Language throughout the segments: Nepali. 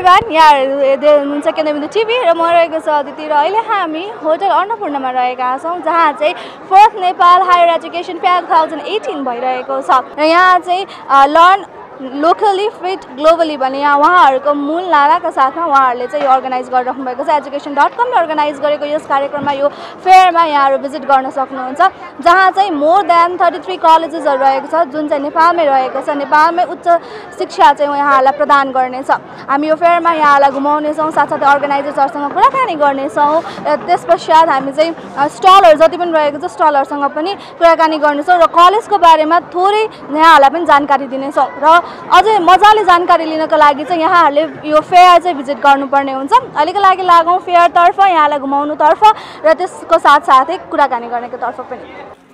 एभ्रिवान, यहाँ हेर्दै हुनुहुन्छ केन्द्रबिन्दु टिभी र म रहेको छु अदिति र अहिले हामी होटल अन्नपूर्णमा रहेका छौँ जहाँ चाहिँ 4th Nepal higher education fair 2018 भइरहेको छ र यहाँ चाहिँ लर्न लोकली फिट ग्लोबली भन्ने यहाँ उहाँहरूको मूल नाराका साथमा उहाँहरूले चाहिँ यो अर्गनाइज गरिराख्नु भएको छ। education.com ले अर्गनाइज गरेको यस कार्यक्रममा यो फेयरमा यहाँहरू भिजिट गर्न सक्नुहुन्छ जहाँ चाहिँ मोर देन 33 कलेजेसहरू रहेको छ जुन चाहिँ नेपालमै रहेको छ। नेपालमै उच्च शिक्षा चाहिँ यहाँहरूलाई प्रदान गर्नेछ। हामी यो फेयरमा यहाँहरूलाई घुमाउनेछौँ, साथसाथै अर्गनाइजर्सहरूसँग कुराकानी गर्नेछौँ र त्यस पश्चात हामी चाहिँ स्टलहरू जति पनि रहेको छ स्टलहरूसँग पनि कुराकानी गर्नेछौँ र कलेजको बारेमा थोरै यहाँहरूलाई पनि जानकारी दिनेछौँ र अझै मजाले जानकारी लिनको लागि चाहिँ यहाँहरूले यो फेयर चाहिँ भिजिट गर्नुपर्ने हुन्छ। अहिलेको लागि लागौँ फेयरतर्फ, यहाँलाई घुमाउनुतर्फ र त्यसको साथसाथै कुराकानी गर्नेको तर्फ पनि।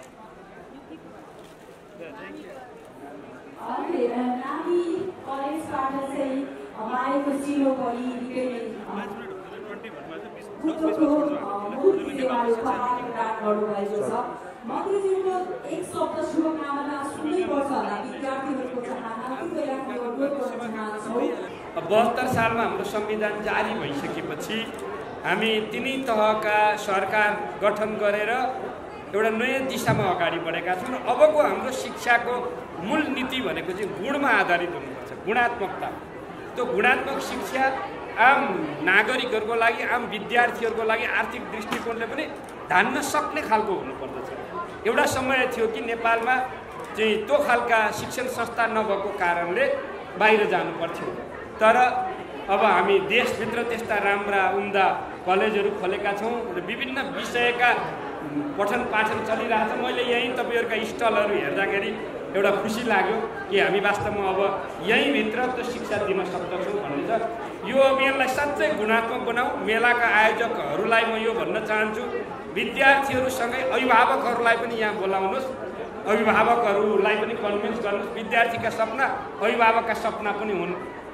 मन्त्रीज्यूको एक शब्द शुभकामना सुन्नै पर्छ होला विद्यार्थीहरूको चाहना के बेलाको अनुरोध गर्न चाहन्छौँ। 72 सालमा हाम्रो संविधान जारी भइसकेपछि हामी तिनै तहका सरकार गठन गरेर एउटा नयाँ दिशामा अगाडि बढेका छौँ र अबको हाम्रो शिक्षाको मूल नीति भनेको चाहिँ गुणमा आधारित हुनुपर्छ, गुणात्मकता। त्यो गुणात्मक शिक्षा आम नागरिकहरूको लागि, आम विद्यार्थीहरूको लागि आर्थिक दृष्टिकोणले पनि धान्न सक्ने खालको हुनुपर्दछ। एउटा समय थियो कि नेपालमा चाहिँ त्यो खालका शिक्षण संस्था नभएको कारणले बाहिर जानु पर्थ्यो, तर अब हामी देशभित्र त्यस्ता राम्रा उम्दा कलेजहरू खोलेका छौँ र विभिन्न विषयका पठन पाठन चलिरहेको छ। मैले यहीँ तपाईँहरूका स्टलहरू हेर्दाखेरि एउटा खुसी लाग्यो कि हामी वास्तवमा अब यहीँभित्र त्यो शिक्षा दिन सक्दछौँ भन्ने छ। यो अभियानलाई साँच्चै गुणात्मक बनाऊ। मेलाका आयोजकहरूलाई म यो भन्न चाहन्छु, विद्यार्थीहरूसँगै अभिभावकहरूलाई पनि यहाँ बोलाउनुहोस्, अभिभावकहरूलाई पनि कन्भिन्स गर्नुहोस्। विद्यार्थीका सपना अभिभावकका सपना पनि हुन्।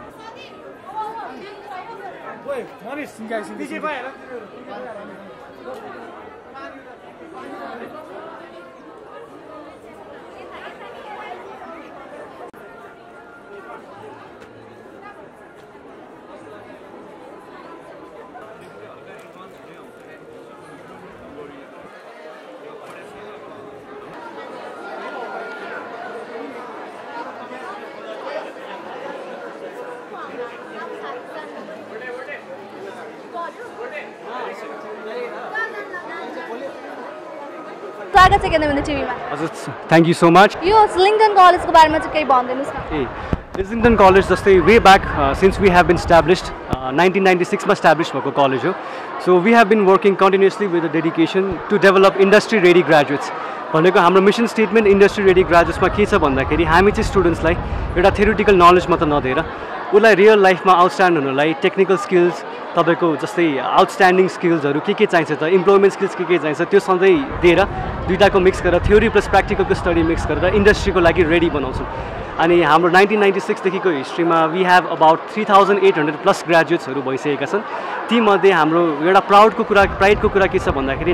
स्वागत छ केन्द्रबिन्दु टिभीमा। हजुर, थ्याङ्क यू सो मच। यो इस्लिङ्टन कलेजको बारेमा चाहिँ केही भनिदिनुहोस् न। इस्लिङ्टन कलेज जस्तै way back since we have been established 1996 मा स्ट्याब्लिस भएको कलेज हो। So we have been working continuously with the dedication to develop industry ready graduates भनेको हाम्रो मिसन स्टेटमेन्ट इन्डस्ट्री रेडी ग्रेजुएट्समा के छ भन्दाखेरि हामी चाहिँ स्टुडेन्ट्सलाई एउटा थ्योरिटिकल नलेज मात्र नदिएर उसलाई रियल लाइफमा आउटस्ट्यान्ड हुनलाई टेक्निकल स्किल्स, तपाईँको जस्तै आउटस्ट्यान्डिङ स्किल्सहरू के चाहिन्छ त इम्प्लोइमेन्ट स्किल्स के चाहिन्छ त्यो सधैँ दिएर दुईटाको मिक्स गरेर थ्योरी प्लस प्र्याक्टिकलको स्टडी मिक्स गरेर इन्डस्ट्रीको लागि रेडी बनाउँछौँ। अनि हाम्रो 1996 देखिको हिस्ट्रीमा वी हेभ अबाउट 3800 प्लस ग्रेजुएट्सहरू भइसकेका छन्। तीमध्ये हाम्रो एउटा प्राइडको कुरा के छ भन्दाखेरि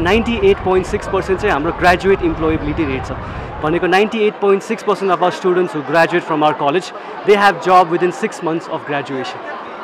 98.6% चाहिँ हाम्रो ग्रेजुएट इम्प्लोएबिलिटी रेट छ। भनेको 98.6% of our students who graduate from our college they have job within 6 months of graduation.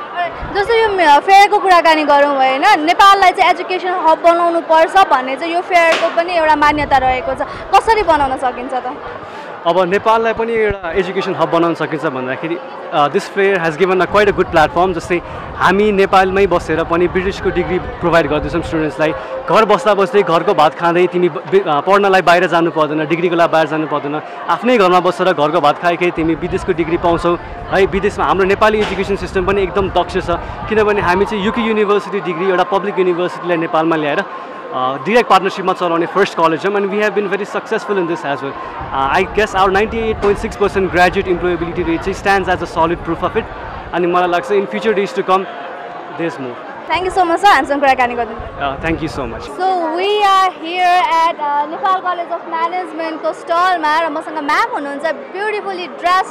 जस्तो यो फेयरको कुराकानी गरौँ होइन, नेपाललाई चाहिँ एजुकेसन हब बनाउनु पर्छ भन्ने चाहिँ यो फेयरको पनि एउटा मान्यता रहेको छ। कसरी बनाउन सकिन्छ त? अब नेपाललाई पनि एउटा एजुकेसन हब बनाउन सकिन्छ भन्दाखेरि this fair has given quite a good platform. जस्तै हामी नेपालमै बसेर पनि ब्रिटिसको डिग्री प्रोभाइड गर्दैछौँ स्टुडेन्ट्सलाई। घर बस्दा बस्दै घरको भात खाँदै तिमी पढ्नलाई बाहिर जानु पर्दैन, डिग्रीको लागि बाहिर जानु पर्दैन, आफ्नै घरमा बसेर घरको भात खाएकै तिमी विदेशको डिग्री पाउँछौ है। विदेशमा हाम्रो नेपाली एजुकेसन सिस्टम पनि एकदम दक्ष छ, किनभने हामी चाहिँ युके युनिभर्सिटी डिग्री एउटा पब्लिक युनिभर्सिटीलाई नेपालमा ल्याएर direct partnership with our first college, and we have been very successful in this as well. I guess our 98.6% graduate employability rate stands as a solid proof of it, and in future days to come, there's more. Thank you so much, sir. Thank you so much. So we are here at Nepal College of Management stall. Ma'am, beautifully dressed.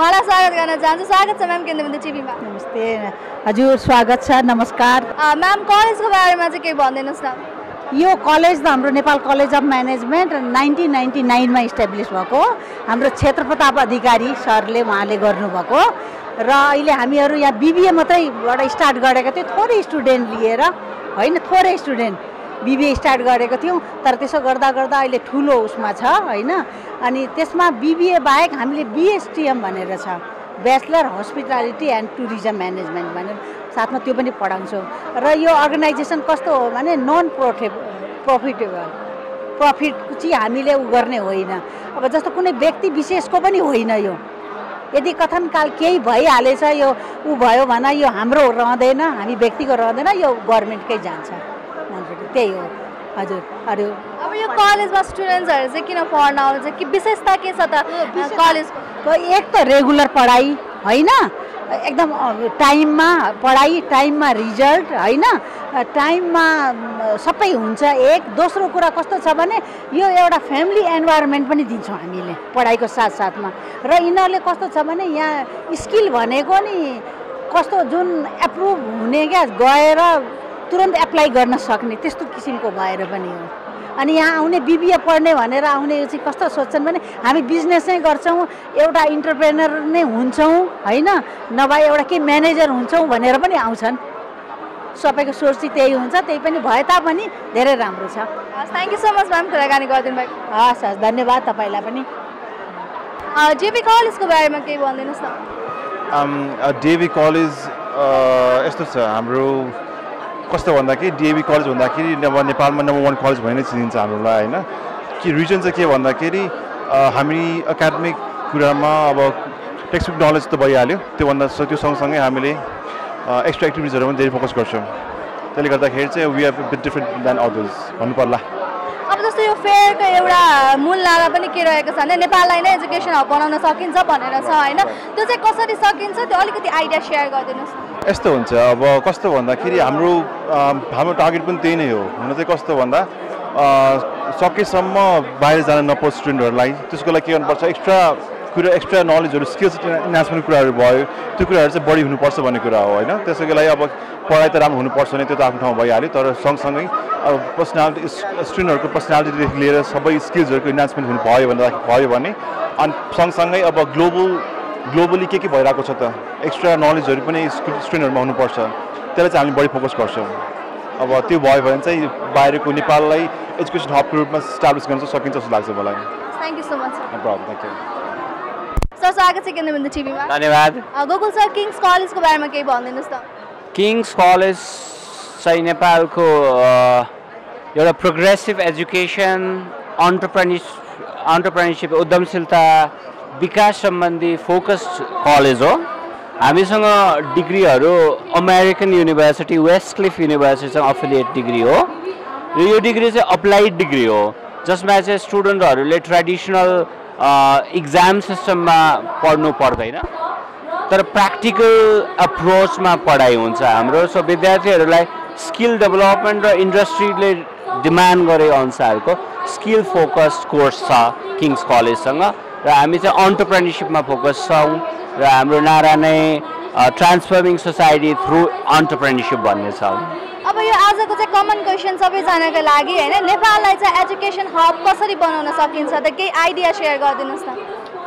Swagat sir, ma'am, in the TV. Namaste. Hajur, swagat sir. Namaskar. Ma'am, college ko bare mein ke bhandinuhas na? यो कलेज त हाम्रो नेपाल कलेज अफ म्यानेजमेन्ट 1999 मा इस्टाब्लिश भएको हाम्रो क्षेत्र प्रताप अधिकारी सरले उहाँले गर्नुभएको र अहिले हामीहरू यहाँ बिबिए मात्रैबाट स्टार्ट गरेका थियौँ, थोरै स्टुडेन्ट लिएर होइन, थोरै स्टुडेन्ट बिबिए स्टार्ट गरेको थियौँ। तर त्यसो गर्दा गर्दा अहिले ठुलो उसमा छ होइन। अनि त्यसमा बिबिए बाहेक हामीले बिएसटिएम भनेर छ, bachelor hospitality and tourism management भनेर, साथमा त्यो पनि पढाउँछौँ। र यो अर्गनाइजेसन कस्तो हो भने नन प्रफिटेबल, प्रफिट चाहिँ हामीले उ गर्ने होइन। अब जस्तो कुनै व्यक्ति विशेषको पनि होइन यो। यदि कथनकाल केही भइहालेछ, यो ऊ भयो भने यो हाम्रो रहँदैन, हामी व्यक्तिको रहँदैन, यो गभर्मेन्टकै जान्छ। त्यही हो हजुर। अरू अब यो कलेजमा स्टुडेन्ट्सहरू चाहिँ किन पढ्न आउँछ, कि विशेषता के छ त कलेजको? एक त रेगुलर पढाइ होइन, एकदम टाइममा पढाइ, टाइममा रिजल्ट होइन, टाइममा सबै हुन्छ। एक दोस्रो कुरा कस्तो छ भने यो एउटा फ्यामिली एन्भाइरोमेन्ट पनि दिन्छौँ हामीले पढाइको साथसाथमा। र यिनीहरूले कस्तो छ भने यहाँ स्किल भनेको नि कस्तो जुन एप्रुभ हुने क्या, गएर तुरन्त एप्लाई गर्न सक्ने त्यस्तो किसिमको भएर पनि हो। अनि यहाँ आउने बिबिए पढ्ने भनेर आउने चाहिँ कस्तो सोच्छन् भने हामी बिजनेस नै गर्छौँ, एउटा इन्टरप्रेनर नै हुन्छौँ होइन, नभए एउटा के म्यानेजर हुन्छौँ भनेर पनि आउँछन्। सबैको सोच चाहिँ त्यही हुन्छ, त्यही पनि भए तापनि धेरै राम्रो छ। Thank you so much ma'am, कुराकानी गरिदिनु भएको। हस् हस्, धन्यवाद तपाईँलाई पनि। जेबी कलेजको बारेमा केही भनिदिनुहोस् न। डिएभी कलेज यस्तो छ हाम्रो, कस्तो भन्दाखेरि डिएभी कलेज भन्दाखेरि नेपालमा नम्बर 1 कलेज भइ नै चिनिन्छ हामीलाई होइन। कि रिजन चाहिँ के भन्दाखेरि हामी एकाडेमिक कुरामा अब टेक्स्ट बुक नलेज त भइहाल्यो, त्योभन्दा त्यो सँगसँगै हामीले एक्स्ट्रा एक्टिभिटिजहरू पनि धेरै फोकस गर्छौँ। त्यसले गर्दाखेरि चाहिँ we are bit different than others भन्नु पर्ला। अब जस्तो यो फेयरको एउटा मूल नारा पनि के रहेको छ भने नेपाललाई नै एजुकेसन हब बनाउन सकिन्छ भनेर छ होइन, त्यो चाहिँ कसरी सकिन्छ त्यो अलिकति आइडिया सेयर गरिदिनुहोस्। यस्तो हुन्छ, अब कस्तो भन्दाखेरि हाम्रो टार्गेट पनि त्यही नै हो। हुन चाहिँ कस्तो भन्दा सकेसम्म बाहिर जान नपाओस् स्टुडेन्टहरूलाई, त्यसको लागि के गर्नुपर्छ, एक्स्ट्रा नलेजहरू, स्किल्स इन्हान्समेन्ट कुराहरू भयो, त्यो कुराहरू चाहिँ बढी हुनुपर्छ भन्ने कुरा हो होइन। त्यसैको लागि अब पढाइ त राम्रो हुनुपर्छ नि, त्यो त आफ्नो ठाउँमा भइहाल्यो। तर सँगसँगै अब पर्सनालिटी, स्टुडेन्टहरूको पर्सनालिटीदेखि लिएर सबै स्किल्सहरूको इन्हान्समेन्ट भयो भने, अनि सँगसँगै अब ग्लोबली के भइरहेको छ त, एक्स्ट्रा नलेजहरू पनि स्टुडेन्टहरूमा हुनुपर्छ। त्यसलाई चाहिँ हामी बढी फोकस गर्छौँ। अब त्यो भयो भने चाहिँ बाहिरको नेपाललाई एजुकेसन हबको रूपमा इस्टाब्लिस गर्न सकिन्छ जस्तो लाग्छ मलाई। Thank you so much. No problem, thank you sir. स्वागत छ केन्द्रबिन्दु टिभीमा। धन्यवाद। गोकुल सर, किङ्स कलेजको बारेमा केही भनिदिनुहोस् त। किङ्स कलेज चाहिँ नेपालको एउटा प्रोग्रेसिभ एजुकेसन, अन्टरप्रेन्योरसिप, उद्यमशीलता, विकास सम्बन्धी फोकस्ड कलेज हो। हामीसँग डिग्रीहरू अमेरिकन युनिभर्सिटी, वेस्टक्लिफ युनिभर्सिटीसँग अफिलिएट डिग्री हो। र यो डिग्री चाहिँ अप्लाइड डिग्री हो, जसमा चाहिँ स्टुडेन्टहरूले ट्रेडिसनल इक्जाम सिस्टममा पढ्नु पर्दैन, तर प्र्याक्टिकल अप्रोचमा पढाइ हुन्छ हाम्रो। सो विद्यार्थीहरूलाई स्किल डेभलपमेन्ट र इन्डस्ट्रीले डिमान्ड गरे अनुसारको स्किल फोकस्ड कोर्स छ किङ्स कलेजसँग। र हामी चाहिँ अन्टरप्रेन्योरसिपमा फोकस छौँ, र हाम्रो नारा नै ट्रान्सफर्मिङ सोसाइटी थ्रु अन्टरप्रेन्योरसिप भन्ने छ। अब यो आजको चाहिँ कमन क्वेसन सबैजनाको लागि होइन, नेपाललाई चाहिँ एजुकेसन हब कसरी बनाउन सकिन्छ त, केही आइडिया सेयर गरिदिनुहोस् न।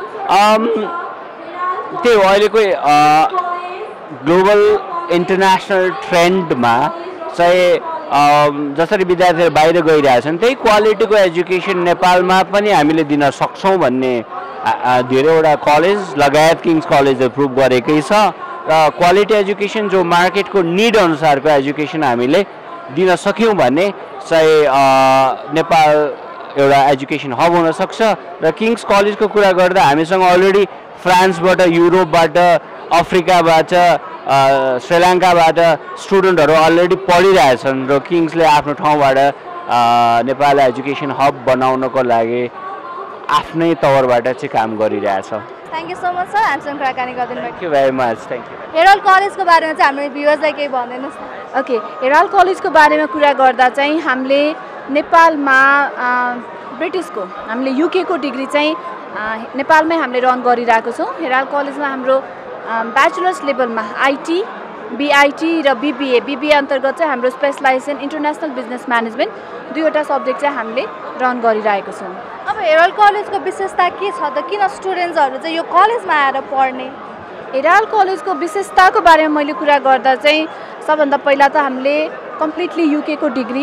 त्यही हो, अहिलेको ग्लोबल इन्टरनेसनल ट्रेन्डमा चाहिँ जसरी विद्यार्थीहरू बाहिर गइरहेछन् त्यही क्वालिटीको एजुकेसन नेपालमा पनि हामीले दिन सक्छौँ भन्ने धेरैवटा कलेज लगायत किङ्स कलेजले प्रुभ गरेकै छ। र क्वालिटी एजुकेसन जो मार्केटको निड अनुसारको एजुकेसन हामीले दिन सक्यौँ भने चाहिँ नेपाल एउटा एजुकेसन हब हुनसक्छ। र किङ्स कलेजको कुरा गर्दा हामीसँग अलरेडी फ्रान्सबाट, युरोपबाट, अफ्रिकाबाट, श्रीलङ्काबाट स्टुडेन्टहरू अलरेडी पढिरहेछन्। र किङ्सले आफ्नो ठाउँबाट नेपाललाई एजुकेसन हब बनाउनको लागि आफ्नै तवरबाट चाहिँ काम गरिरहेछ। Thank you so much sir, हामीसँग कुराकानी गरिदिनु भयो। Thank you very much. Thank you. Herald कलेजको बारेमा चाहिँ हाम्रो भ्युअर्सलाई केही भनिदिनुहोस् न। ओके, हेराल्ड कलेजको बारेमा कुरा गर्दा चाहिँ हामीले नेपालमा ब्रिटिसको, हामीले युकेको डिग्री चाहिँ नेपालमै हामीले रन गरिरहेको छौँ। हेराल्ड कलेजमा हाम्रो ब्याचलर्स लेभलमा आइटी, बिआइटी र बिबिए अन्तर्गत चाहिँ हाम्रो स्पेसलाइजेसन इन्टरनेसनल बिजनेस म्यानेजमेन्ट दुईवटा सब्जेक्ट चाहिँ हामीले रन गरिरहेको छौँ। अब हेराल्ड कलेजको विशेषता के छ त, किन स्टुडेन्ट्सहरू चाहिँ यो कलेजमा आएर पढ्ने? हिराल कलेजको विशेषताको बारेमा मैले कुरा गर्दा चाहिँ सबभन्दा पहिला त हामीले कम्प्लिटली युकेको डिग्री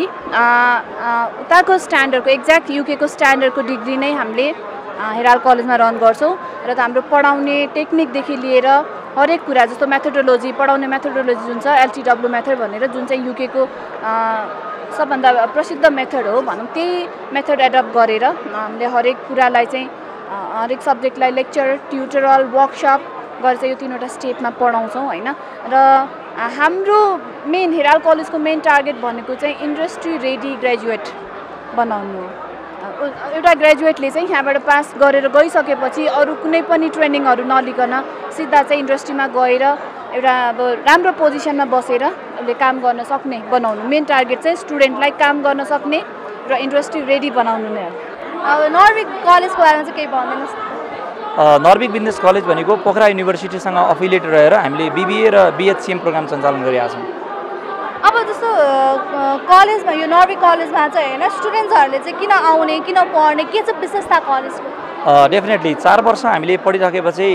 उताको स्ट्यान्डर्डको एक्ज्याक्ट युकेको स्ट्यान्डर्डको डिग्री नै हामीले हिराल कलेजमा रन गर्छौँ र त हाम्रो पढाउने टेक्निकदेखि लिएर हरेक कुरा जस्तो मेथोडोलोजी पढाउने मेथोडोलोजी जुन छ LTW मेथड भनेर जुन चाहिँ युकेको सबभन्दा प्रसिद्ध मेथड हो भनौँ त्यही मेथड एडप्ट गरेर हामीले हरेक कुरालाई चाहिँ हरेक सब्जेक्टलाई लेक्चर ट्युटोरियल वर्कसप गरेर चाहिँ यो 3वटा स्टेपमा पढाउँछौँ होइन र हाम्रो मेन हिराल कलेजको मेन टार्गेट भनेको चाहिँ इन्डस्ट्री रेडी ग्रेजुएट बनाउनु हो एउटा ग्रेजुएटले चाहिँ यहाँबाट पास गरेर गइसकेपछि अरू कुनै पनि ट्रेनिङहरू नलिकन सिधा चाहिँ इन्डस्ट्रीमा गएर एउटा अब राम्रो पोजिसनमा बसेर उसले काम गर्न सक्ने बनाउनु मेन टार्गेट चाहिँ स्टुडेन्टलाई काम गर्न सक्ने र इन्डस्ट्री रेडी बनाउनु नै हो अब नर्विक कलेजको बारेमा चाहिँ केही भनिदिनुहोस् नर्विक बिजनेस कलेज भनेको पोखरा युनिभर्सिटीसँग अफिलिएट रहेर हामीले BBA र BHCM प्रोग्राम सञ्चालन गरिरहेका छौँ अब जस्तो कलेजमा यो नर्विक कलेजमा चाहिँ होइन स्टुडेन्ट्सहरूले चाहिँ किन आउने किन पढ्ने के चाहिँ विशेषता कलेजको डेफिनेटली 4 वर्ष हामीले पढिसकेपछि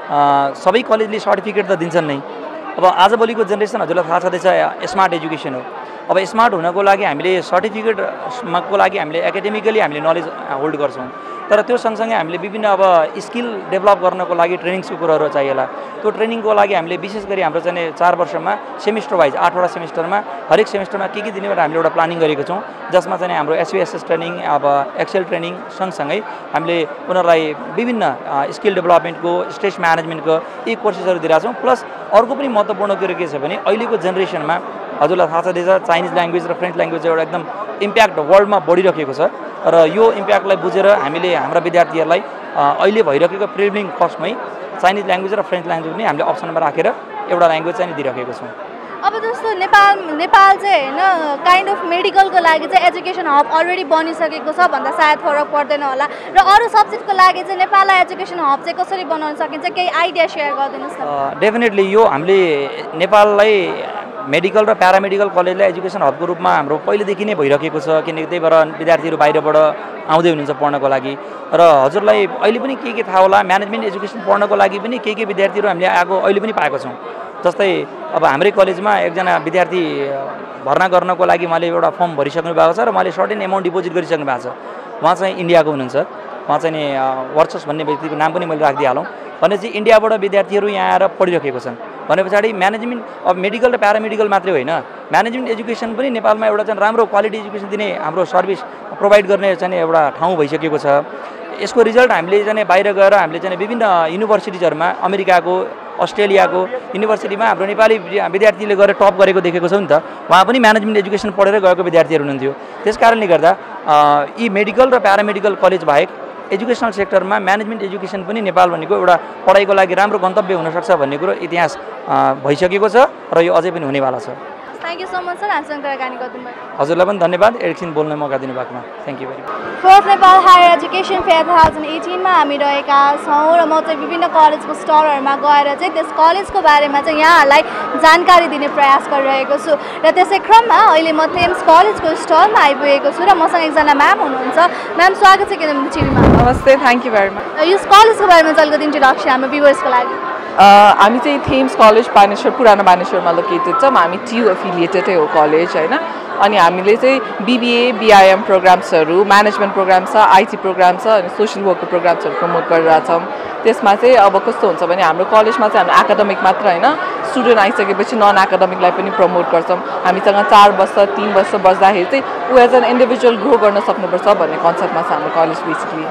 सबै कलेजले सर्टिफिकेट त दिन्छन् नै अब आजभोलिको जेनेरेसन हजुरलाई थाहा छँदैछ स्मार्ट एजुकेसन हो अब स्मार्ट हुनको लागि हामीले सर्टिफिकेटको लागि हामीले एकाडेमिकली हामीले नलेज होल्ड गर्छौँ तर त्यो सँगसँगै हामीले विभिन्न अब स्किल डेभलप गर्नको लागि ट्रेनिङ्सको कुराहरू चाहिएला त्यो ट्रेनिङको लागि हामीले विशेष गरी हाम्रो चाहिँ 4 वर्षमा सेमिस्टर वाइज 8वटा सेमिस्टरमा हरेक सेमिस्टरमा के दिने भनेर हामीले एउटा प्लानिङ गरेको छौँ जसमा चाहिँ हाम्रो SVSS ट्रेनिङ अब एक्सेल ट्रेनिङ सँगसँगै हामीले उनीहरूलाई विभिन्न स्किल डेभलपमेन्टको स्ट्रेस म्यानेजमेन्टको यी कोर्सेसहरू दिइरहेको छौँ प्लस अर्को पनि महत्त्वपूर्ण कुरो के छ भने अहिलेको जेनेरेसनमा हजुरलाई थाहा छँदैछ चाइनिज ल्याङ्ग्वेज र फ्रेन्च ल्याङ्ग्वेज एउटा एकदम इम्प्याक्ट वर्ल्डमा बढिरहेको छ र यो इम्प्याक्टलाई बुझेर हामीले हाम्रा विद्यार्थीहरूलाई अहिले भइरहेको प्रिलिमिनरी कस्टमै चाइनिज ल्याङ्ग्वेज र फ्रेन्च ल्याङ्ग्वेज पनि हामीले अप्सनमा राखेर एउटा ल्याङ्ग्वेज चाहिँ दिइरहेको छौँ अब जस्तो नेपाल चाहिँ होइन काइन्ड अफ मेडिकलको लागि चाहिँ एजुकेसन हब अलरेडी बनिसकेको छ भन्दा सायद फरक पर्दैन होला र अरू सब्जेक्टको लागि चाहिँ नेपाललाई एजुकेसन हब चाहिँ कसरी बनाउन सकिन्छ केही आइडिया सेयर गरिदिनुहोस् न डेफिनेटली यो हामीले नेपाललाई मेडिकल र प्यारामेडिकल कलेजलाई एजुकेसन हबको रूपमा हाम्रो पहिलेदेखि नै भइरहेको छ किनकि त्यही भएर विद्यार्थीहरू बाहिरबाट आउँदै हुनुहुन्छ पढ्नको लागि र हजुरलाई अहिले पनि के थाहा होला म्यानेजमेन्ट एजुकेसन पढ्नको लागि पनि के विद्यार्थीहरू हामीले आएको अहिले पनि पाएको छौँ जस्तै अब हाम्रै कलेजमा एकजना विद्यार्थी भर्ना गर्नको लागि उहाँले एउटा फर्म भरिसक्नु भएको छ र उहाँले सर्टेन एमाउन्ट डिपोजिट गरिसक्नु भएको छ उहाँ चाहिँ इन्डियाको हुनुहुन्छ उहाँ चाहिँ वर्चस भन्ने व्यक्तिको नाम पनि मैले राखिदिइहालौँ भनेपछि इन्डियाबाट विद्यार्थीहरू यहाँ आएर पढिरहेको छन् भने पछाडि म्यानेजमेन्ट अब मेडिकल र प्यारामेडिकल मात्रै होइन म्यानेजमेन्ट एजुकेसन पनि नेपालमा एउटा चाहिँ राम्रो क्वालिटी एजुकेसन दिने हाम्रो सर्भिस प्रोभाइड गर्ने चाहिँ एउटा ठाउँ भइसकेको छ यसको रिजल्ट हामीले चाहिँ बाहिर गएर हामीले चाहिँ विभिन्न युनिभर्सिटिजहरूमा अमेरिकाको अस्ट्रेलियाको युनिभर्सिटीमा हाम्रो नेपाली विद्यार्थीले गएर टप गरेको देखेको छौँ नि त उहाँ पनि म्यानेजमेन्ट एजुकेसन पढेर गएको विद्यार्थीहरू हुनुहुन्थ्यो त्यस कारणले गर्दा यी मेडिकल र प्यारामेडिकल कलेज बाहेक एजुकेसनल सेक्टरमा म्यानेजमेन्ट एजुकेसन पनि नेपाल भनेको एउटा पढाइको लागि राम्रो गन्तव्य हुनसक्छ भन्ने कुरो इतिहास भइसकेको छ र यो अझै पनि हुनेवाला छ thank you so much sir हामीसँग कुराकानी गरिदिनु भयो हजुरलाई पनि धन्यवाद एकछिन बोल्ने मौका दिनुभएकोमा thank you very much fourth Nepal higher education fair 2018मा हामी रहेका छौँ र म चाहिँ विभिन्न कलेजको स्टलहरूमा गएर चाहिँ त्यस कलेजको बारेमा चाहिँ यहाँहरूलाई जानकारी दिने प्रयास गरिरहेको छु र त्यसै क्रममा अहिले म थेम्स कलेजको स्टलमा आइपुगेको छु र मसँग एकजना म्याम हुनुहुन्छ म्याम स्वागत छ किनभने टिभीमा नमस्ते थ्याङ्क यू भेरी मच यस कलेजको बारेमा चाहिँ अलिकति इन्ट्रोडक्सन हाम्रो भ्युवर्सको लागि हामी चाहिँ थेम्स कलेज बानेश्वर पुरानो बानेश्वरमा लोकेटेड छौँ हामी TU एफिलिएटेडै हो कलेज होइन अनि हामीले चाहिँ BBA BIM प्रोग्राम्सहरू म्यानेजमेन्ट प्रोग्राम छ IT प्रोग्राम छ अनि सोसियल वर्कको प्रोग्राम्सहरू प्रमोट गरिरहेछौँ त्यसमा चाहिँ अब कस्तो हुन्छ भने हाम्रो कलेजमा चाहिँ हाम्रो एकाडेमिक मात्र होइन स्टुडेन्ट आइसकेपछि नन एकाडेमिकलाई पनि प्रमोट गर्छौँ हामीसँग 4 वर्ष 3 वर्ष बस्दाखेरि चाहिँ ऊ एज एन इन्डिभिजुअल ग्रो गर्न सक्नुपर्छ भन्ने कन्सेप्टमा छ हाम्रो college basically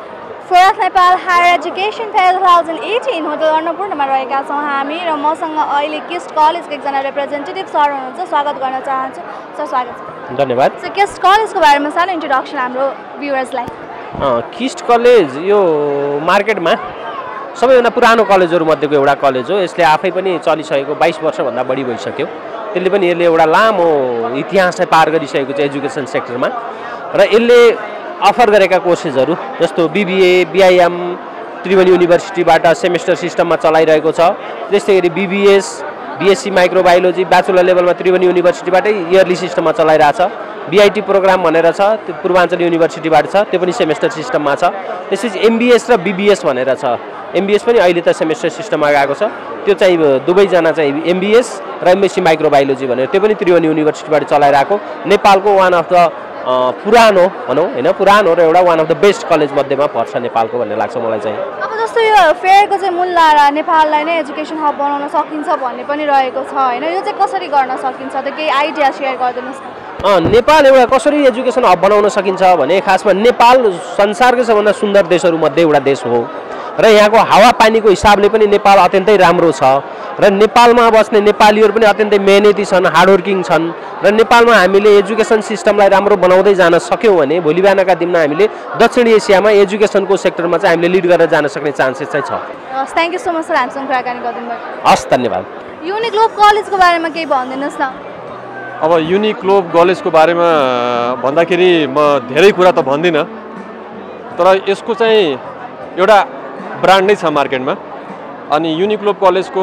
fourth Nepal higher education fair 2018 hotel अन्नपूर्णमा रहेका छौँ हामी र मसँग अहिले किस्ट कलेजको एकजना रिप्रेजेन्टेटिभ सर हुनुहुन्छ स्वागत गर्न चाहन्छु सर स्वागत छ धन्यवाद सर किस्ट कलेजको बारेमा सानो इन्ट्रोडक्सन हाम्रो भ्युवर्सलाई किस्ट कलेज यो मार्केटमा सबैभन्दा पुरानो कलेजहरू मध्येको एउटा कलेज हो यसले आफै पनि चलिसकेको 22 वर्षभन्दा बढी भइसक्यो त्यसले पनि यसले एउटा लामो इतिहासलाई पार गरिसकेको छ एजुकेसन सेक्टरमा र यसले अफर गरेका कोर्सेसहरू जस्तो BBA BIM त्रिवेणी युनिभर्सिटीबाट सेमेस्टर सिस्टममा चलाइरहेको छ त्यस्तै गरी BBS BSc माइक्रोबायोलोजी ब्याचलर लेभलमा त्रिवेणी युनिभर्सिटीबाटै इयरली सिस्टममा चलाइरहेछ BIT प्रोग्राम भनेर छ त्यो पूर्वाञ्चल युनिभर्सिटीबाट छ त्यो पनि सेमेस्टर सिस्टममा छ त्यसपछि MBS र BBS भनेर छ MBS पनि अहिले त सेमेस्टर सिस्टममा गएको छ त्यो चाहिँ दुवैजना चाहिँ MBS र MSc माइक्रोबायोलोजी भनेर त्यो पनि त्रिभुवन युनिभर्सिटीबाट चलाइरहेको नेपालको वान अफ द पुरानो भनौँ होइन पुरानो र एउटा one of the best college मध्येमा पर्छ नेपालको भन्ने लाग्छ मलाई चाहिँ। अब जस्तो यो फेयरको चाहिँ मूल धारा नेपाललाई नै एजुकेसन हब बनाउन सकिन्छ भन्ने पनि रहेको छ होइन, यो चाहिँ कसरी गर्न सकिन्छ त केही आइडिया सेयर गरिदिनुहोस् न। नेपाल एउटा कसरी एजुकेसन हब बनाउन सकिन्छ भने खासमा नेपाल संसारकै सबभन्दा सुन्दर देशहरूमध्ये एउटा देश हो र यहाँको हावापानीको हिसाबले पनि नेपाल अत्यन्तै राम्रो छ र नेपालमा बस्ने नेपालीहरू पनि अत्यन्तै मेहनती छन्, हार्डवर्किङ छन् र नेपालमा हामीले एजुकेसन सिस्टमलाई राम्रो बनाउँदै जान सक्यौँ भने भोलि बिहानका दिनमा हामीले दक्षिण एसियामा एजुकेसनको सेक्टरमा चाहिँ हामीले लिड गरेर जान सक्ने चान्सेस चाहिँ छ। हस्, thank you so much sir हामीसँग कुराकानी गरिदिनु भयो। हस्, धन्यवाद। युनिक ग्लोब कलेजको बारेमा केही भनिदिनुहोस् न। अब युनिक ग्लोब कलेजको बारेमा भन्दाखेरि म धेरै कुरा त भन्दिनँ, तर यसको चाहिँ एउटा ब्रान्ड नै छ मार्केटमा। अनि युनिक ग्लोब कलेजको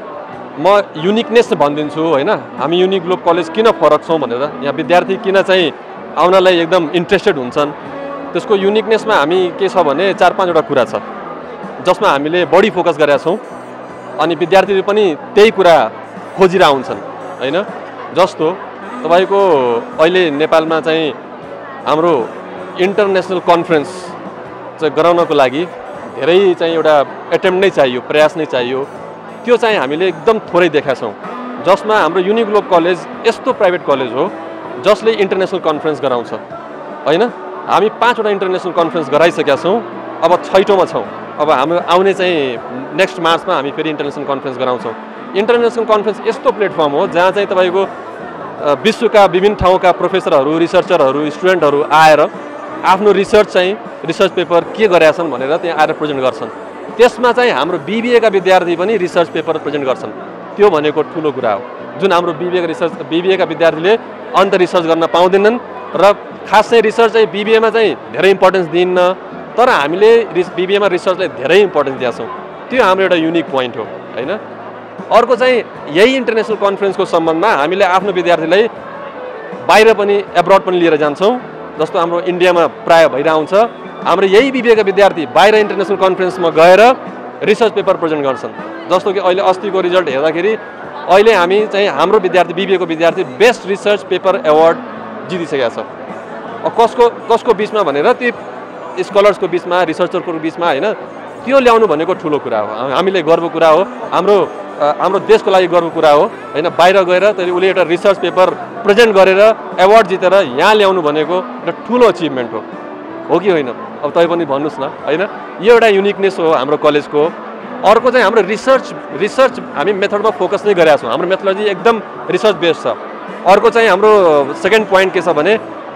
म युनिकनेस भनिदिन्छु होइन। हामी युनिक ग्लोब कलेज किन फरक छौँ भनेर, यहाँ विद्यार्थी किन चाहिँ आउनलाई एकदम इन्ट्रेस्टेड हुन्छन्, त्यसको युनिकनेसमा हामी के छ भने 4-5 वटा कुरा छ जसमा हामीले बढी फोकस गरेका छौँ अनि विद्यार्थीहरू पनि त्यही कुरा खोजिरह हुन्छन् होइन। जस्तो तपाईँको अहिले नेपालमा चाहिँ हाम्रो इन्टरनेसनल कन्फरेन्स चाहिँ गराउनको लागि धेरै चाहिँ एउटा एटेम्प्ट नै चाहियो, प्रयास नै चाहियो। त्यो चाहिँ हामीले एकदम थोरै देखाएको छौँ, जसमा हाम्रो युनिक ग्लोब कलेज यस्तो प्राइभेट कलेज हो जसले इन्टरनेसनल कन्फरेन्स गराउँछ होइन। हामी 5 वटा इन्टरनेसनल कन्फरेन्स गराइसकेका छौँ, अब 6औँमा छौँ। अब हाम्रो आउने चाहिँ नेक्स्ट मार्चमा हामी फेरि इन्टरनेसनल कन्फरेन्स गराउँछौँ। इन्टरनेसनल कन्फरेन्स यस्तो प्लेटफर्म हो जहाँ चाहिँ तपाईँको विश्वका विभिन्न ठाउँका प्रोफेसरहरू, रिसर्चरहरू, स्टुडेन्टहरू आएर आफ्नो रिसर्च पेपर के गरेका छन् भनेर त्यहाँ आएर प्रेजेन्ट गर्छन्। त्यसमा चाहिँ हाम्रो BBA का विद्यार्थी पनि रिसर्च पेपर प्रेजेन्ट गर्छन्। त्यो भनेको ठुलो कुरा हो, जुन हाम्रो BBA का विद्यार्थीले अन्त रिसर्च गर्न पाउँदैनन् र खास चाहिँ रिसर्च चाहिँ BBA मा चाहिँ धेरै इम्पोर्टेन्स दिन्न, तर हामीले BBA मा रिसर्चलाई धेरै इम्पोर्टेन्स दिएका छौँ। त्यो हाम्रो एउटा युनिक पोइन्ट हो होइन। अर्को चाहिँ यही इन्टरनेसनल कन्फरेन्सको सम्बन्धमा हामीले आफ्नो विद्यार्थीलाई बाहिर पनि एब्रोड पनि लिएर जान्छौँ। जस्तो हाम्रो इन्डियामा प्राय भइरहेको हुन्छ, हाम्रो यही BBA का विद्यार्थी बाहिर इन्टरनेसनल कन्फरेन्समा गएर रिसर्च पेपर प्रेजेन्ट गर्छन्। जस्तो कि अहिले अस्तिको रिजल्ट हेर्दाखेरि अहिले हामी चाहिँ हाम्रो विद्यार्थी BBA को विद्यार्थी बेस्ट रिसर्च पेपर एवार्ड जितिसकेका छ। कसको बिचमा भनेर त्यो स्कलर्सको बिचमा, रिसर्चरको बिचमा होइन। त्यो ल्याउनु भनेको ठुलो कुरा हो, हामीले गर्वको कुरा हो, हाम्रो देशको लागि गर्वको कुरा हो होइन। बाहिर गएर त्यसले उसले एउटा रिसर्च पेपर प्रेजेन्ट गरेर एवार्ड जितेर यहाँ ल्याउनु भनेको एउटा ठुलो अचिभमेन्ट हो कि होइन? अब तपाईँ पनि भन्नुहोस् न होइन। यो एउटा युनिकनेस हो हाम्रो कलेजको। अर्को चाहिँ हाम्रो रिसर्च हामी मेथडमा फोकस नै गरेका छौँ। हाम्रो मेथोलोजी एकदम रिसर्च बेस्ड छ। अर्को चाहिँ हाम्रो सेकेन्ड पोइन्ट के छ भने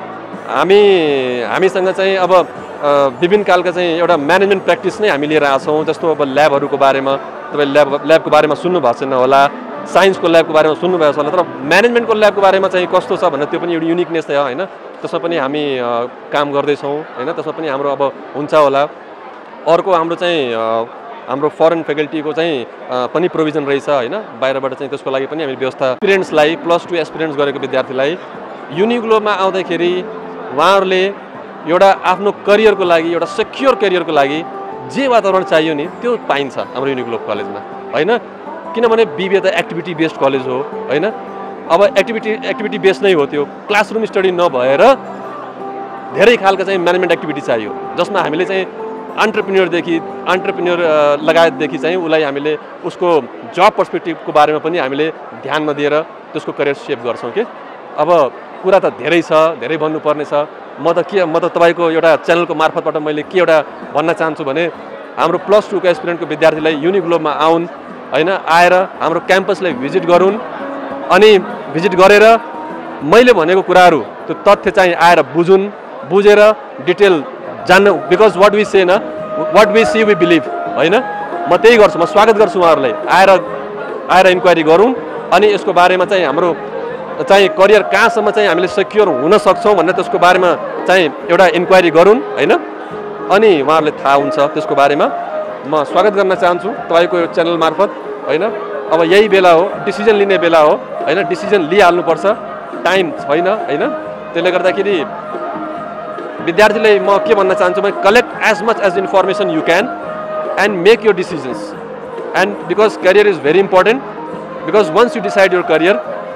हामीसँग चाहिँ अब विभिन्न खालका चाहिँ एउटा म्यानेजमेन्ट प्र्याक्टिस नै हामी लिएर आएको छौँ। जस्तो अब ल्याबहरूको बारेमा तपाईँ ल्याबको बारेमा सुन्नु भएको छैन होला, साइन्सको ल्याबको बारेमा सुन्नुभएको छ होला, तर म्यानेजमेन्टको ल्याबको बारेमा चाहिँ कस्तो छ भनेर त्यो पनि एउटा युनिकनेस छ होइन। त्यसमा पनि हामी काम गर्दैछौँ होइन, त्यसमा पनि हाम्रो अब हुन्छ होला। अर्को हाम्रो चाहिँ हाम्रो फरेन फ्याकल्टीको चाहिँ पनि प्रोभिजन रहेछ होइन, बाहिरबाट चाहिँ त्यसको लागि पनि हामीले व्यवस्था। एस्पिरेन्ट्सलाई +2 एस्पिरेन्ट्स गरेको विद्यार्थीलाई युनिक ग्लोबमा आउँदाखेरि उहाँहरूले एउटा आफ्नो करियरको लागि, एउटा सेक्योर करियरको लागि जे वातावरण चाहियो नि त्यो पाइन्छ हाम्रो युनिक ग्लोब कलेजमा होइन। किनभने BBA त एक्टिभिटी बेस्ड कलेज हो होइन। अब एक्टिभिटी बेस्ड नै हो, त्यो क्लासरुम स्टडी नभएर धेरै खालका चाहिँ म्यानेजमेन्ट एक्टिभिटी चाहियो, जसमा हामीले चाहिँ अन्टरप्रेन्योर लगायतदेखि चाहिँ उसलाई हामीले उसको जब पर्सपेक्टिभको बारेमा पनि हामीले ध्यानमा दिएर त्यसको करियर सेप गर्छौँ कि। अब कुरा त धेरै छ, धेरै भन्नुपर्ने छ। म त तपाईँको एउटा च्यानलको मार्फतबाट मैले के एउटा भन्न चाहन्छु भने हाम्रो +2 को एस्पिरेन्टको विद्यार्थीलाई युनिक ग्लोबमा आउन् होइन, आएर हाम्रो क्याम्पसलाई भिजिट गरून् अनि भिजिट गरेर मैले भनेको कुराहरू त्यो तथ्य चाहिँ आएर बुझेर डिटेल जान्नु। Because what we see we believe होइन। म त्यही गर्छु, म स्वागत गर्छु उहाँहरूलाई आएर इन्क्वायरी गरौँ अनि यसको बारेमा चाहिँ हाम्रो चाहिँ करियर कहाँसम्म चाहिँ हामीले सेक्योर हुन सक्छौँ भनेर त्यसको बारेमा चाहिँ एउटा इन्क्वायरी गरौँ होइन। अनि उहाँहरूलाई थाहा हुन्छ त्यसको बारेमा। म स्वागत गर्न चाहन्छु तपाईँको यो च्यानल मार्फत होइन। अब यही बेला हो, डिसिजन लिने बेला हो होइन। डिसिजन लिइहाल्नुपर्छ, टाइम छैन होइन। त्यसले गर्दाखेरि विद्यार्थीलाई म के भन्न चाहन्छु भने collect as much as information you can and make your decisions And because career is very important, because once you decide your career,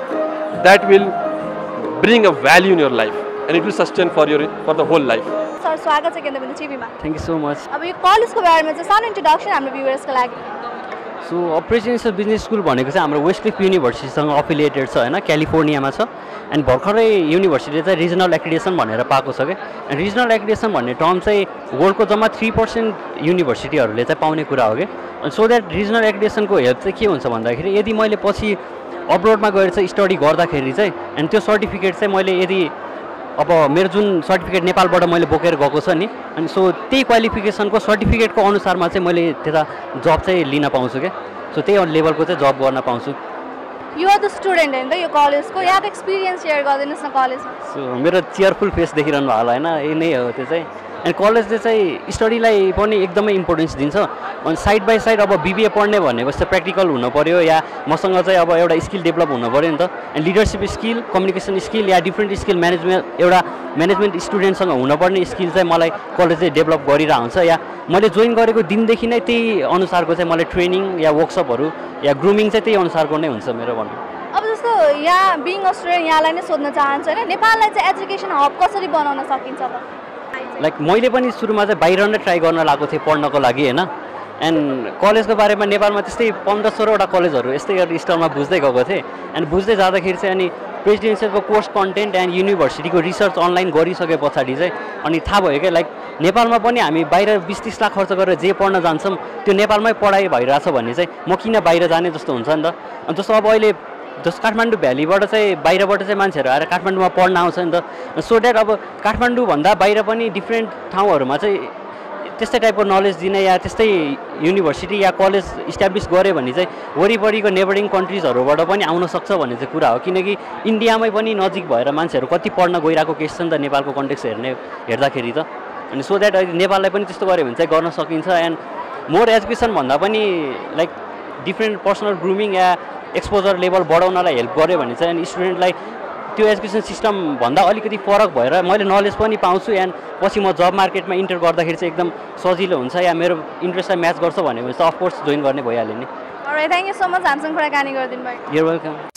that will bring a value in your life and it will sustain for the whole life. Sir स्वागत छ केन्द्रबिन्दु टिभीमा। Thank you so much. अब यो कलेजको बारेमा चाहिँ सानो इन्ट्रोडक्सन हाम्रो भ्युअर्सको लागि। सो प्रेसिडेन्सियल बिजनेस स्कुल भनेको चाहिँ हाम्रो वेस्टक्लिफ युनिभर्सिटीसँग अफिलिएटेड छ होइन, क्यालिफोर्नियामा छ। एन्ड भर्खरै युनिभर्सिटीले चाहिँ रिजनल एक्रिडेसन भनेर पाएको छ क्या। एन्ड रिजनल एक्रिडेसन भन्ने टर्म चाहिँ वर्ल्डको जम्मा 3% युनिभर्सिटीहरूले चाहिँ पाउने कुरा हो क्या। सो द्याट रिजनल एक्रिडेसनको हेल्प चाहिँ के हुन्छ भन्दाखेरि यदि मैले पछि अब्रोडमा गएर चाहिँ स्टडी गर्दाखेरि चाहिँ एन्ड त्यो सर्टिफिकेट चाहिँ मैले यदि अब मेरो जुन सर्टिफिकेट नेपालबाट मैले बोकेर गएको छ नि, अनि सो त्यही क्वालिफिकेसनको सर्टिफिकेटको अनुसारमा चाहिँ मैले त्यता जब चाहिँ लिन पाउँछु क्या। सो त्यही लेभलको चाहिँ जब गर्न पाउँछु। यु आर द स्टुडेन्ट होइन यो कलेजको, यहाँको एक्सपिरियन्स सेयर गरिदिनुहोस् न कलेजमा। सो मेरो चियरफुल फेस देखिरहनु भयो होला होइन, यही नै हो त्यो चाहिँ। एन्ड कलेजले चाहिँ स्टडीलाई पनि एकदमै इम्पोर्टेन्स दिन्छ। अनि साइड बाई साइड अब बिबिए पढ्ने भनेको चाहिँ प्र्याक्टिकल हुनु पऱ्यो या मसँग चाहिँ अब एउटा स्किल डेभलप हुनु पऱ्यो नि त। And leadership skill, communication skill या डिफ्रेन्ट स्किल म्यानेजमेन्ट स्टुडेन्टसँग हुनुपर्ने स्किल चाहिँ मलाई कलेजले डेभलप गरिरहेको हुन्छ। या मैले जोइन गरेको दिनदेखि नै त्यही अनुसारको चाहिँ मलाई ट्रेनिङ या वर्कसपहरू या ग्रुमिङ चाहिँ त्यही अनुसारको नै हुन्छ मेरो भन्नु। अब जस्तो यहाँ बिङ अ स्टुडेन्ट यहाँलाई नै सोध्न चाहन्छु होइन, नेपाललाई चाहिँ एजुकेसन हब कसरी बनाउन सकिन्छ त? लाइक मैले पनि सुरुमा चाहिँ बाहिर नै ट्राई गर्न लागेको थिएँ पढ्नको लागि होइन। एन्ड कलेजको बारेमा नेपालमा त्यस्तै 15-16वटा कलेजहरू यस्तै गरी स्टलमा बुझ्दै गएको थिएँ। एन्ड बुझ्दै जाँदाखेरि चाहिँ अनि प्रेसिडेन्सियलको कोर्स कन्टेन्ट एन्ड युनिभर्सिटीको रिसर्च अनलाइन गरिसके पछाडि चाहिँ अनि थाहा भयो क्या, लाइक नेपालमा पनि हामी बाहिर 20-30 लाख खर्च गरेर जे पढ्न जान्छौँ त्यो नेपालमै पढाइ भइरहेछ भने चाहिँ म किन बाहिर जाने जस्तो हुन्छ नि त। अनि जस्तो अब अहिले जस्तो काठमाडौँ भ्यालीबाट चाहिँ बाहिरबाट चाहिँ मान्छेहरू आएर काठमाडौँमा पढ्न आउँछ नि त। सो द्याट अब काठमाडौँभन्दा बाहिर पनि डिफ्रेन्ट ठाउँहरूमा चाहिँ त्यस्तै टाइपको नलेज दिने या त्यस्तै युनिभर्सिटी या कलेज इस्टाब्लिस गऱ्यो भने चाहिँ वरिपरिको नेबरिङ कन्ट्रिजहरूबाट पनि आउन सक्छ भन्ने चाहिँ कुरा हो। किनकि इन्डियामै पनि नजिक भएर मान्छेहरू कति पढ्न गइरहेको केस छ नि त नेपालको कन्टेक्स्ट हेर्दाखेरि त। अनि सो द्याट नेपाललाई पनि त्यस्तो गऱ्यो भने चाहिँ गर्न सकिन्छ। एन्ड मोर एजुकेसन भन्दा पनि लाइक डिफ्रेन्ट पर्सनल ग्रुमिङ या एक्सपोजर लेभल बढाउनलाई हेल्प गर्यो भने चाहिँ अनि स्टुडेन्टलाई त्यो एजुकेसन सिस्टम भन्दा अलिकति फरक भएर मैले नलेज पनि पाउँछु। एन्ड पछि म जब मार्केटमा इन्टर गर्दाखेरि चाहिँ एकदम सजिलो हुन्छ या मेरो इन्ट्रेस्टलाई म्याच गर्छ भने चाहिँ अफकोर्स जोइन गर्ने भइहाल्यो नि। Alright, thank you so much हामीसँग कुराकानी गरिदिनु भयो। You are welcome.